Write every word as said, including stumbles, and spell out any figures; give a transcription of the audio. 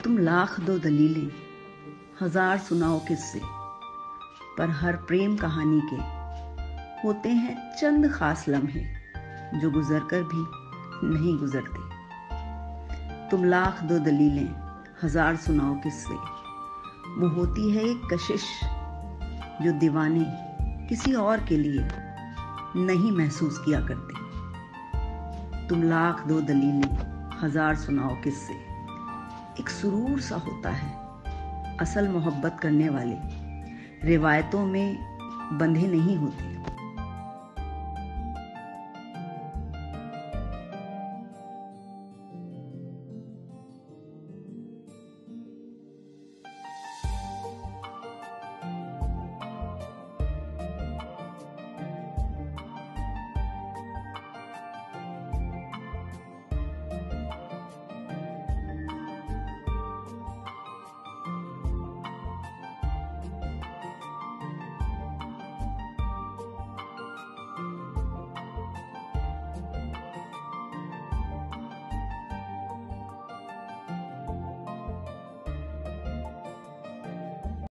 तुम लाख दो दलीलें, हजार सुनाओ किस्से, पर हर प्रेम कहानी के होते हैं चंद खास लम्हे जो गुजरकर भी नहीं गुजरते। तुम लाख दो दलीलें, हजार सुनाओ किस्से, वो होती है एक कशिश जो दीवाने किसी और के लिए नहीं महसूस किया करते। तुम लाख दो दलीलें, हजार सुनाओ किस्से, एक सुरूर सा होता है। असल मोहब्बत करने वाले रिवायतों में बंधे नहीं होते।